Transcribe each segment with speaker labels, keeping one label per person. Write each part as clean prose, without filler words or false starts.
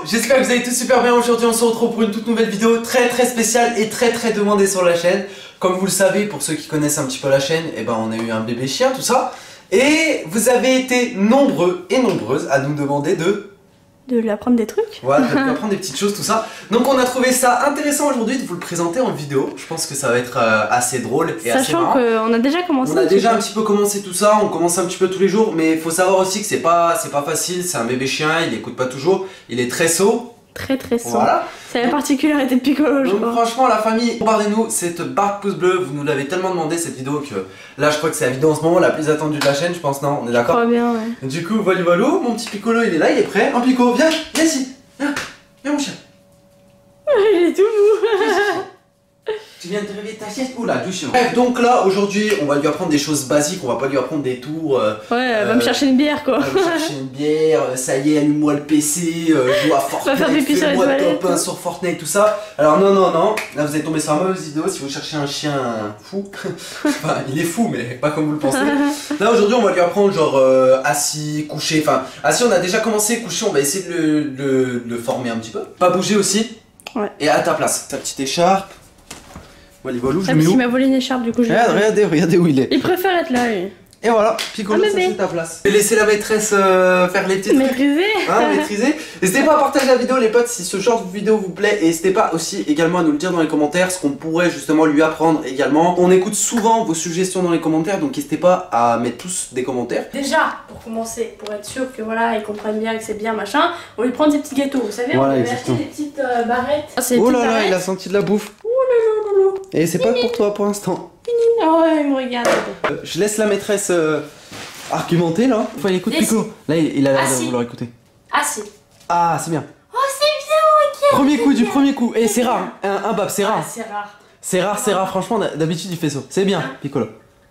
Speaker 1: j'espère que vous allez tous super bien. Aujourd'hui on se retrouve pour une toute nouvelle vidéo très spéciale et très demandée sur la chaîne. Comme vous le savez, pour ceux qui connaissent un petit peu la chaîne, eh ben, on a eu un bébé chien, tout ça. Et vous avez été nombreux et nombreuses à nous demander de lui apprendre des trucs. Voilà, de lui apprendre des petites choses, tout ça. Donc on a trouvé ça intéressant aujourd'hui de vous le présenter en vidéo. Je pense que ça va être assez drôle et assez marrant. Sachant qu'on a déjà commencé. On a déjà un petit peu commencé tout ça, on commence un petit peu tous les jours. Mais il faut savoir aussi que c'est pas facile, c'est un bébé chien, il écoute pas toujours. Il est très sot. Très sot. Voilà. C'est la particularité de Piccolo, je crois. Franchement, la famille, bombardez-nous cette barre de pouce bleu. Vous nous l'avez tellement demandé cette vidéo que là, je crois que c'est la vidéo en ce moment la plus attendue de la chaîne, je pense, non? On est d'accord? Très bien, ouais. Du coup, voilà, mon petit Piccolo, il est là, il est prêt. En Pico, viens ici. Viens mon chien. Il est tout mou. Tu viens de te réveiller de ta sieste? Oula, doucement. Bref, donc là, aujourd'hui, on va lui apprendre des choses basiques, on va pas lui apprendre des tours. Ouais, va me chercher une bière, quoi. Va me chercher une bière, ça y est, allume-moi le PC, joue à Fortnite, fais-moi top 1 sur Fortnite, tout ça. Alors non, là vous êtes tombé sur la mauvaise vidéo si vous cherchez un chien fou. Enfin, il est fou, mais pas comme vous le pensez. Là, aujourd'hui, on va lui apprendre genre assis, couché, enfin, assis, on a déjà commencé, couché, on va essayer de le former un petit peu. Pas bouger aussi. Ouais. Et à ta place, ta petite écharpe. Il m'a volé une écharpe, du coup je regardez où il est. Il préfère être là, lui. Et voilà, Piccolo, ça c'est ta place. Je vais laisser la maîtresse faire les petites maîtriser. Hein, maîtriser. N'hésitez pas à partager la vidéo les potes si ce genre de vidéo vous plaît. Et n'hésitez pas aussi également à nous le dire dans les commentaires ce qu'on pourrait justement lui apprendre également. On écoute souvent vos suggestions dans les commentaires, donc n'hésitez pas à mettre tous des commentaires. Déjà, pour commencer, pour être sûr que voilà, ils comprennent bien que c'est bien machin, on lui prend des petits gâteaux, vous savez, voilà, on lui acheter des petites barrettes. Oh là là, il a senti de la bouffe. Et c'est pas pour toi pour l'instant. Oh, il me regarde. Je laisse la maîtresse argumenter là. Faut aller écouter Piccolo. Là, il a l'air de vouloir écouter. Assis. Ah, c'est bien. Oh, c'est bien, ok. Premier coup du premier coup. Et c'est rare. Un bab, c'est rare. C'est rare. Franchement, d'habitude, il fait ça. C'est bien, Piccolo.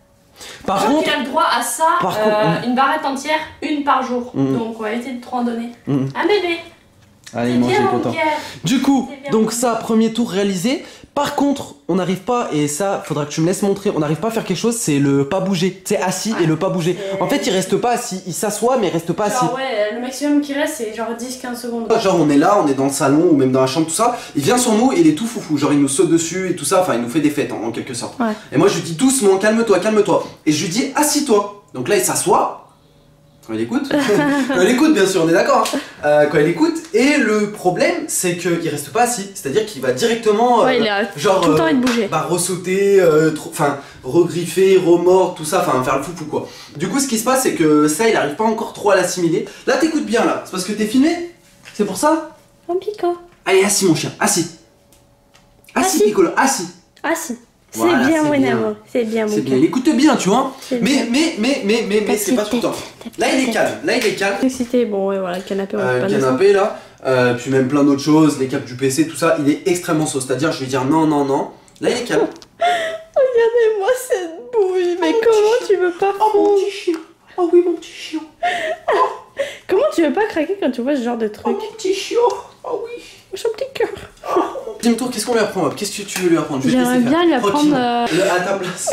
Speaker 1: Par contre, il a le droit à ça, une barrette entière, une par jour. Donc, on va éviter de trop en donner. Un bébé. Allez, il mange, il est content. Du coup, donc ça, premier tour réalisé. Par contre, on n'arrive pas, et ça, faudra que tu me laisses montrer, on n'arrive pas à faire quelque chose, c'est le pas bouger. C'est assis et le pas bouger. En fait, il reste pas assis, il s'assoit, mais il reste pas assis. Ouais, le maximum qui reste, c'est genre 10-15 secondes. Genre, on est là, on est dans le salon, ou même dans la chambre, tout ça. Il vient sur nous, et il est tout foufou. Genre, il nous saute dessus et tout ça, enfin, il nous fait des fêtes, en quelque sorte. Ouais. Et moi, je lui dis doucement, calme-toi. Et je lui dis, assis-toi. Donc là, il s'assoit. Quand il écoute, quand il écoute bien sûr, on est d'accord. Quand il écoute, et le problème c'est qu'il reste pas assis, c'est-à-dire qu'il va directement, il a genre, tout le temps de bouger. Ressauter, enfin regriffer, remordre, tout ça, enfin faire le foufou quoi. Du coup, ce qui se passe c'est que ça, il arrive pas encore trop à l'assimiler. Là, t'écoutes bien là, c'est parce que t'es filmé, c'est pour ça. Un Pico. Allez, assis mon chien, assis. Assis Piccolo, assis. Assis. Voilà, c'est bien mon amour, c'est bien mon cœur. Il écoute bien, tu vois. Mais c'est pas tout le temps. Là il est calme, Excité, bon ouais voilà, le canapé, on va pas canapé là, puis même plein d'autres choses, les câbles du PC, tout ça, il est extrêmement sauce, c'est-à-dire je vais dire non. Là il est calme. Regardez-moi cette bouille, mais comment tu veux pas fondre? Oh mon petit chien. Oh oui mon petit chien. Comment tu veux pas craquer quand tu vois ce genre de truc? Oh mon petit chien. Oh oui. Son petit cœur. Deuxième tour, qu'est-ce qu'on lui apprend? Qu'est-ce que tu veux lui apprendre? J'aimerais bien lui apprendre le à ta place.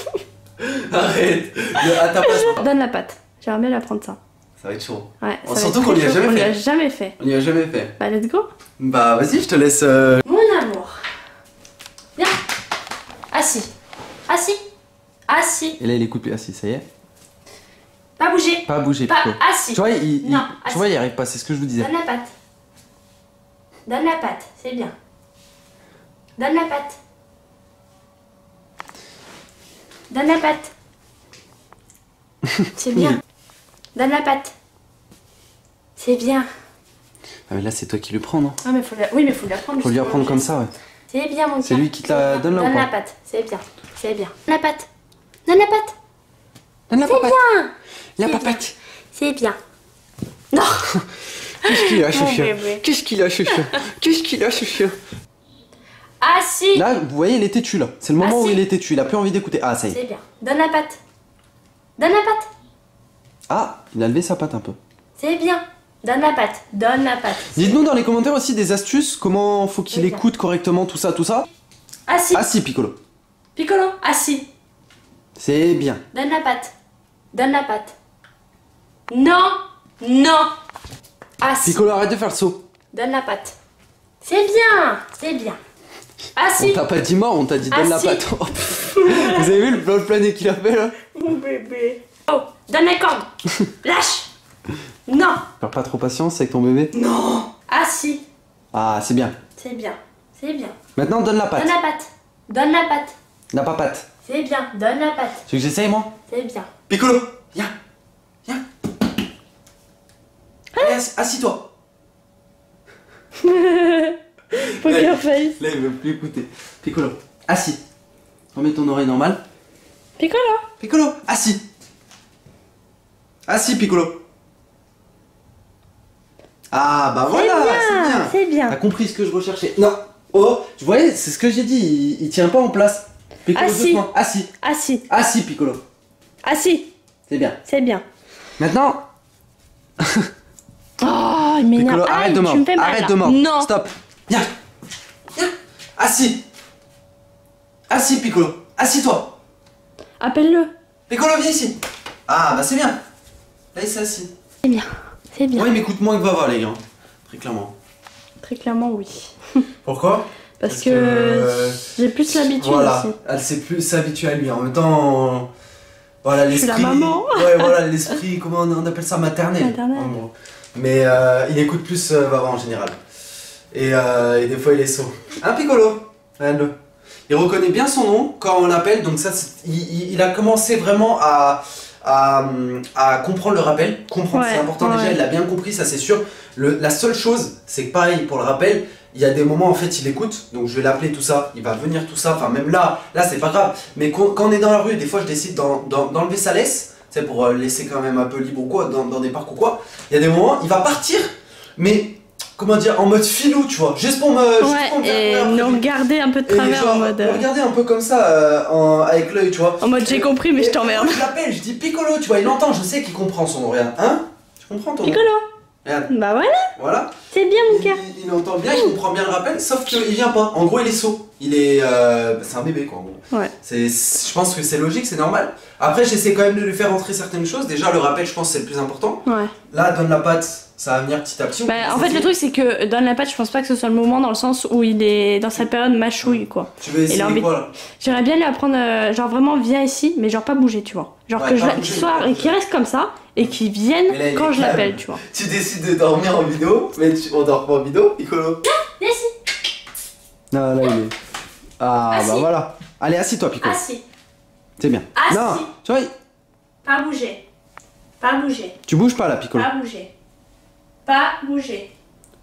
Speaker 1: Arrête. Le à ta place. Donne la patte. J'aimerais bien lui apprendre ça. Ça va être chaud. Ouais. Surtout qu'on lui a jamais fait. On lui a jamais fait. On lui a jamais fait. Bah let's go. Bah vas-y, je te laisse. Mon amour. Viens. Assis. Et là il écoute plus assis, ça y est. Pas bouger. Pas bouger. Pas assis. Tu vois, il arrive pas. C'est ce que je vous disais. Donne la patte. Donne la patte, c'est bien. Donne la patte. C'est bien. Donne la patte. C'est bien. Ah mais là c'est toi qui le prends, non? Ah mais faut la... Oui mais faut lui apprendre. Faut lui apprendre comme ça, ouais. C'est bien mon cœur. C'est lui qui te la donne là ou pas? Donne la patte, c'est bien. Donne la patte. Donne la patte. La papette. C'est bien. Non. Qu'est-ce qu'il a ce chien? Assis. Là, vous voyez, il est têtu là. C'est le moment où il est têtu. Il a plus envie d'écouter. Ah, ça y est. C'est bien. Donne la patte. Ah, il a levé sa patte un peu. C'est bien. Donne la patte. Dites-nous dans les commentaires aussi des astuces. Comment faut qu'il écoute correctement tout ça. Assis, Piccolo. Assis. C'est bien. Donne la patte. Non. Assis. Piccolo, arrête de faire le saut.
Speaker 2: Donne la patte. C'est bien, c'est bien. Assis.
Speaker 1: On t'a pas dit mort, on t'a dit donne la
Speaker 2: Assis.
Speaker 1: patte. Oh, vous avez vu le plané qu'il a fait là?
Speaker 2: Mon bébé. Oh, donne les cordes. Lâche. Non.
Speaker 1: Perds pas trop patience avec ton bébé.
Speaker 2: Non. Assis.
Speaker 1: Ah, c'est bien.
Speaker 2: C'est bien, c'est bien.
Speaker 1: Maintenant, donne la patte.
Speaker 2: Donne la patte. Donne la patte.
Speaker 1: La papate.
Speaker 2: C'est bien, donne la patte.
Speaker 1: Tu veux que j'essaye moi?
Speaker 2: C'est bien.
Speaker 1: Piccolo, viens. Viens. Allez, assis-toi.
Speaker 2: Poker face.
Speaker 1: Là, il veut plus écouter. Piccolo, assis. Remets ton oreille normale.
Speaker 2: Piccolo.
Speaker 1: Piccolo, assis. Assis, Piccolo. Ah, bah voilà, c'est bien.
Speaker 2: C'est bien.
Speaker 1: T'as compris ce que je recherchais. Non. Oh, tu voyais, c'est ce que j'ai dit. Il tient pas en place. Piccolo,
Speaker 2: Assis.
Speaker 1: doucement. Assis.
Speaker 2: Assis.
Speaker 1: Assis, Piccolo.
Speaker 2: Assis.
Speaker 1: C'est bien.
Speaker 2: C'est bien.
Speaker 1: Maintenant,
Speaker 2: Oh, il m'énerve.
Speaker 1: Piccolo, arrête
Speaker 2: Aïe,
Speaker 1: de
Speaker 2: tu
Speaker 1: mordre.
Speaker 2: me fais mal,
Speaker 1: Arrête
Speaker 2: là.
Speaker 1: de mordre.
Speaker 2: Non.
Speaker 1: Stop. Viens. Viens. Assis. Assis, Piccolo. Assis-toi.
Speaker 2: Appelle-le.
Speaker 1: Piccolo, viens ici. Ah, bah c'est bien. Là, il s'est assis.
Speaker 2: C'est bien. C'est bien.
Speaker 1: Moi, il m'écoute moins que Vava, les gars. Très clairement.
Speaker 2: Très clairement, oui.
Speaker 1: Pourquoi?
Speaker 2: Parce que j'ai plus l'habitude
Speaker 1: Voilà,
Speaker 2: aussi.
Speaker 1: elle sait plus s'habituer à lui. En même temps, voilà
Speaker 2: Je suis
Speaker 1: l'esprit.
Speaker 2: la maman.
Speaker 1: Ouais, voilà l'esprit. Comment on appelle ça, maternel.
Speaker 2: Maternel.
Speaker 1: En gros. Mais il écoute plus Vava en général. Et des fois, il est sourd. Un Piccolo. Regarde-le. Il reconnaît bien son nom quand on l'appelle. Donc ça, il a commencé vraiment à comprendre le rappel. Comprendre,
Speaker 2: Ouais,
Speaker 1: c'est important déjà.
Speaker 2: ouais.
Speaker 1: Il l'a bien compris, ça c'est sûr. La seule chose, c'est que pareil pour le rappel. Il y a des moments en fait il écoute, donc je vais l'appeler tout ça, il va venir tout ça, enfin même là c'est pas grave, mais quand on est dans la rue, des fois je décide d'enlever sa laisse, c'est pour laisser quand même un peu libre ou quoi, dans des parcs ou quoi, il y a des moments, il va partir, mais comment dire, en mode filou tu vois, juste pour me
Speaker 2: Ouais,
Speaker 1: faire
Speaker 2: et
Speaker 1: courir
Speaker 2: nous
Speaker 1: après.
Speaker 2: regarder un peu de
Speaker 1: Et
Speaker 2: travers
Speaker 1: genre,
Speaker 2: en mode.
Speaker 1: me regarder un peu comme ça avec l'œil tu vois.
Speaker 2: En mode j'ai compris, mais
Speaker 1: Et
Speaker 2: je t'emmerde.
Speaker 1: moi, je l'appelle, je dis Piccolo, tu vois, il entend, je sais qu'il comprend son nom, regarde, hein? Tu comprends ton nom?
Speaker 2: Piccolo.
Speaker 1: Regarde,
Speaker 2: Bah voilà,
Speaker 1: voilà.
Speaker 2: c'est bien mon cœur.
Speaker 1: Il entend bien, il comprend bien le rappel, sauf qu'il vient pas. En gros, il est sourd. Il est. C'est un bébé quoi en gros.
Speaker 2: Ouais.
Speaker 1: Je pense que c'est logique, c'est normal. Après, j'essaie quand même de lui faire entrer certaines choses. Déjà, le rappel, je pense que c'est le plus important.
Speaker 2: Ouais.
Speaker 1: Là, donne la patte, ça va venir petit à petit.
Speaker 2: Bah, en fait, le truc, c'est que donne la patte, je pense pas que ce soit le moment dans le sens où il est dans sa période mâchouille, quoi.
Speaker 1: Tu veux essayer
Speaker 2: envie-
Speaker 1: quoi là?
Speaker 2: J'aimerais bien lui apprendre, genre vraiment, viens ici, mais genre pas bouger, tu vois. Genre
Speaker 1: Ouais,
Speaker 2: que
Speaker 1: pas bouger,
Speaker 2: qu'il soit
Speaker 1: pas
Speaker 2: et qu'il reste comme ça et qu'il vienne
Speaker 1: Mais là, il est
Speaker 2: quand je
Speaker 1: calme.
Speaker 2: l'appelle, tu vois.
Speaker 1: Tu décides de dormir en vidéo, mais on dort pas en vidéo, Piccolo.
Speaker 2: Viens ici.
Speaker 1: Non, là, il est. Ah,
Speaker 2: Assis.
Speaker 1: bah voilà. Allez, assis-toi, Piccolo.
Speaker 2: Assis.
Speaker 1: C'est bien.
Speaker 2: Assis.
Speaker 1: Non, tu vois,
Speaker 2: Pas bouger. Pas bouger.
Speaker 1: tu bouges pas là, Piccolo.
Speaker 2: Pas bouger. Pas bouger.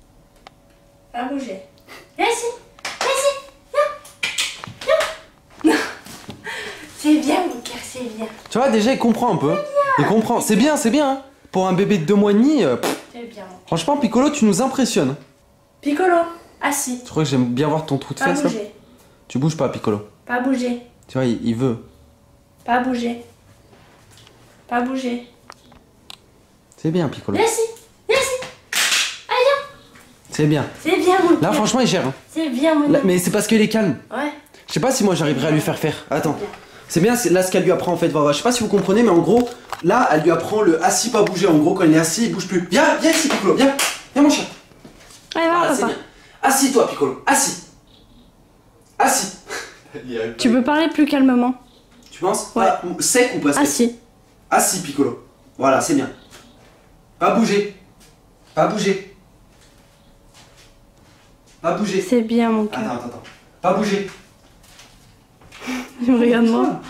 Speaker 2: Pas bouger. Viens ici. Viens ici. Viens. Viens. C'est bien, mon cœur, c'est bien.
Speaker 1: Tu vois, déjà, il comprend un peu. Il comprend. C'est bien, hein. Pour un bébé de 2 mois et demi,
Speaker 2: C'est bien.
Speaker 1: franchement, Piccolo, tu nous impressionnes.
Speaker 2: Piccolo, assis.
Speaker 1: Tu crois que j'aime bien voir ton trou de
Speaker 2: Pas
Speaker 1: fesse là?
Speaker 2: bouger.
Speaker 1: Tu bouges pas, Piccolo.
Speaker 2: Pas bouger.
Speaker 1: Tu vois, il veut.
Speaker 2: Pas bouger. Pas bouger.
Speaker 1: C'est bien, Piccolo.
Speaker 2: Viens ici. Viens ici. Allez, viens.
Speaker 1: C'est bien.
Speaker 2: C'est bien, mon
Speaker 1: Là,
Speaker 2: cœur.
Speaker 1: franchement, il gère. Hein.
Speaker 2: C'est bien, mon
Speaker 1: Là,
Speaker 2: cœur.
Speaker 1: mais c'est parce qu'il est calme.
Speaker 2: Ouais.
Speaker 1: Je sais pas si moi j'arriverai à lui faire faire. Attends.
Speaker 2: Bien.
Speaker 1: C'est bien, là ce qu'elle lui apprend en fait. Voilà. Je sais pas si vous comprenez, mais en gros, là, elle lui apprend le assis, pas bouger. En gros, quand il est assis, il bouge plus. Viens, viens ici, Piccolo. Viens. Viens, mon chien.
Speaker 2: Allez, va,
Speaker 1: Voilà, c'est
Speaker 2: papa.
Speaker 1: bien. Assis-toi, Piccolo. Assis. Assis.
Speaker 2: Tu peux parler plus calmement.
Speaker 1: Tu penses?
Speaker 2: Ouais.
Speaker 1: Ah, sec ou pas sec?
Speaker 2: Assis.
Speaker 1: Assis, Piccolo. Voilà, c'est bien. Pas bouger. Pas bouger. Pas bouger.
Speaker 2: C'est bien, mon cœur.
Speaker 1: Attends. Pas bouger.
Speaker 2: Regarde-moi.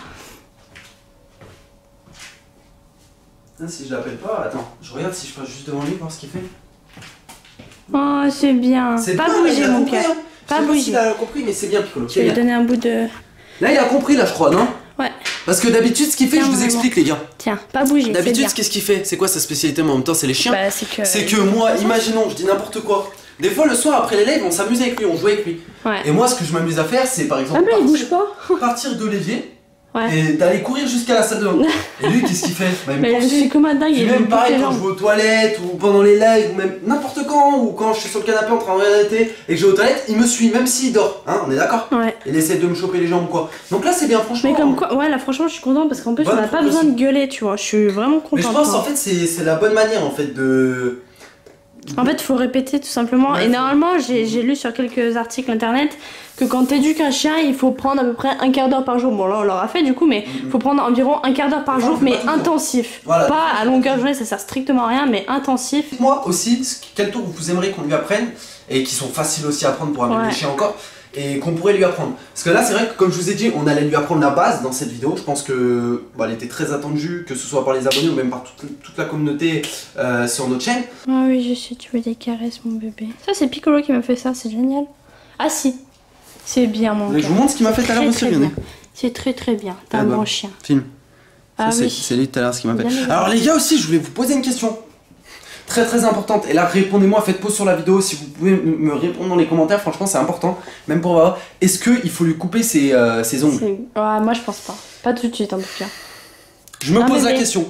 Speaker 1: Ah, si je l'appelle pas, attends. Je regarde si je passe juste devant lui, voir ce qu'il fait.
Speaker 2: Oh, c'est bien.
Speaker 1: C'est
Speaker 2: Pas
Speaker 1: bien, là,
Speaker 2: bouger,
Speaker 1: il a
Speaker 2: mon
Speaker 1: compris,
Speaker 2: cœur.
Speaker 1: hein.
Speaker 2: Pas
Speaker 1: Je sais
Speaker 2: bouger.
Speaker 1: s'il a compris, mais c'est bien, Piccolo.
Speaker 2: Je
Speaker 1: C'est
Speaker 2: vais lui
Speaker 1: bien.
Speaker 2: donner un bout de.
Speaker 1: Là, il a compris, là, je crois, non?
Speaker 2: Ouais.
Speaker 1: Parce que d'habitude, ce qu'il fait,
Speaker 2: Tiens,
Speaker 1: je vous
Speaker 2: maman.
Speaker 1: explique, les gars.
Speaker 2: Tiens, pas bouger. C'est bien.
Speaker 1: D'habitude, qu'est-ce qu'il fait? C'est quoi sa spécialité, mais en même temps, c'est les chiens?
Speaker 2: Bah, c'est que.
Speaker 1: C'est que moi, imaginons, je dis n'importe quoi. Des fois, le soir, après les lives, on s'amuse avec lui, on joue avec lui.
Speaker 2: Ouais.
Speaker 1: Et moi, ce que je m'amuse à faire, c'est par
Speaker 2: Ah,
Speaker 1: exemple
Speaker 2: mais il bouge pas.
Speaker 1: partir de l'évier
Speaker 2: Ouais.
Speaker 1: et d'aller courir jusqu'à la salle de bain. Et lui, qu'est-ce qu'il fait? Bah, il me
Speaker 2: Mais je
Speaker 1: poursuit.
Speaker 2: suis comme un dingue.
Speaker 1: Puis
Speaker 2: Il
Speaker 1: même
Speaker 2: me
Speaker 1: pareil
Speaker 2: pousse les
Speaker 1: quand je
Speaker 2: jambes.
Speaker 1: vais aux toilettes ou pendant les lives ou même n'importe quand ou quand je suis sur le canapé en train de regarder la télé et que je vais aux toilettes, il me suit même s'il dort, hein, on est d'accord?
Speaker 2: Ouais.
Speaker 1: Il essaie de me choper les jambes quoi. Donc là c'est bien franchement.
Speaker 2: Mais comme quoi, ouais, là franchement, je suis contente parce qu'en plus,
Speaker 1: Bonne
Speaker 2: on n'a pas
Speaker 1: progression.
Speaker 2: besoin de gueuler, tu vois. Je suis vraiment
Speaker 1: Mais
Speaker 2: contente.
Speaker 1: je pense
Speaker 2: hein.
Speaker 1: en fait c'est la bonne manière en fait
Speaker 2: En fait, il faut répéter tout simplement.
Speaker 1: Ouais,
Speaker 2: et normalement, j'ai lu sur quelques articles internet que quand t'éduques un chien, il faut prendre à peu près un quart d'heure par jour. Bon, là, on l'aura fait du coup, mais il faut prendre environ un quart d'heure par jour, mais intensif.
Speaker 1: Voilà.
Speaker 2: Pas à longueur de journée, ça sert strictement à rien, mais intensif.
Speaker 1: Dites-moi aussi quel tour vous aimeriez qu'on lui apprenne et qui sont faciles aussi à apprendre pour un bébé chien encore. Et qu'on pourrait lui apprendre. Parce que là, c'est vrai que comme je vous ai dit, on allait lui apprendre la base dans cette vidéo. Je pense que elle était très attendue, que ce soit par les abonnés ou même par toute la communauté sur notre chaîne.
Speaker 2: Ah oui, je sais, tu veux des caresses, mon bébé. Ça, c'est Piccolo qui m'a fait ça, c'est génial. Ah si, c'est bien, mon
Speaker 1: Je vous montre ce qu'il m'a fait tout à l'heure aussi, regardez.
Speaker 2: C'est très très bien, t'es un bon chien.
Speaker 1: Film.
Speaker 2: Ah oui.
Speaker 1: C'est lui tout à l'heure ce qu'il m'a fait. Alors les gars aussi, je voulais vous poser une question. Très très importante, et là répondez-moi, faites pause sur la vidéo si vous pouvez me répondre dans les commentaires, franchement c'est important, même pour voir, est-ce qu'il faut lui couper ses ongles?
Speaker 2: Ouais, moi je pense pas tout de suite en tout cas.
Speaker 1: Je me pose la question,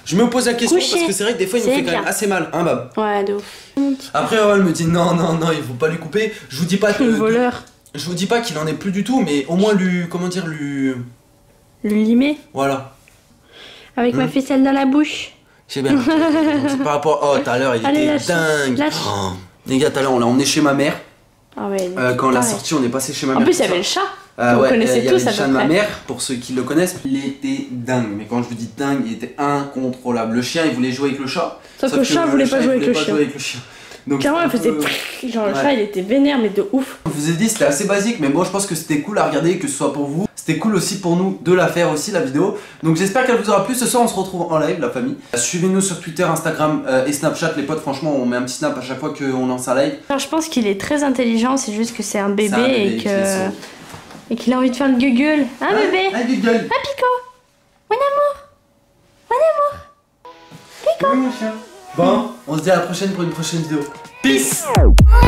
Speaker 1: parce que c'est vrai que des fois il nous fait quand même assez mal, hein Bab?
Speaker 2: Ouais, de ouf.
Speaker 1: Après elle me dit non, il faut pas lui couper, je vous dis pas que...
Speaker 2: voleur.
Speaker 1: Je vous dis pas qu'il en est plus du tout, mais au moins lui, comment dire, lui...
Speaker 2: Le limer.
Speaker 1: Voilà.
Speaker 2: Avec ma ficelle dans la bouche.
Speaker 1: C'est bien. C'est par rapport. Oh, tout à l'heure, il était dingue. Oh. Les gars, tout à l'heure, on l'a emmené chez ma mère.
Speaker 2: Ah ouais.
Speaker 1: Quand on l'a sorti, on est passé chez ma mère.
Speaker 2: En plus, il y avait le chat. Vous connaissez tous,
Speaker 1: le chat de ma mère, pour ceux qui le connaissent. Il était dingue. Mais quand je vous dis dingue, il était incontrôlable. Le chien, il voulait jouer avec le chat.
Speaker 2: Sauf que le chat voulait pas jouer avec le chien.
Speaker 1: Donc,
Speaker 2: carrément, il faisait genre le chat, il était vénère, mais de ouf.
Speaker 1: Je vous ai dit, c'était assez basique, mais bon, je pense que c'était cool à regarder, que ce soit pour vous. C'était cool aussi pour nous de la faire aussi, la vidéo. Donc j'espère qu'elle vous aura plu. Ce soir, on se retrouve en live, la famille. Suivez-nous sur Twitter, Instagram et Snapchat. Les potes, franchement, on met un petit snap à chaque fois qu'on lance un live.
Speaker 2: Alors, je pense qu'il est très intelligent, c'est juste que c'est un bébé, et qu'il a envie de faire le gueule. Hein, bébé?
Speaker 1: Un gueule.
Speaker 2: Ah, Pico. Mon amour. Mon amour. Pico.
Speaker 1: Oui, mon chien. Bon, on se dit à la prochaine pour une prochaine vidéo. Peace.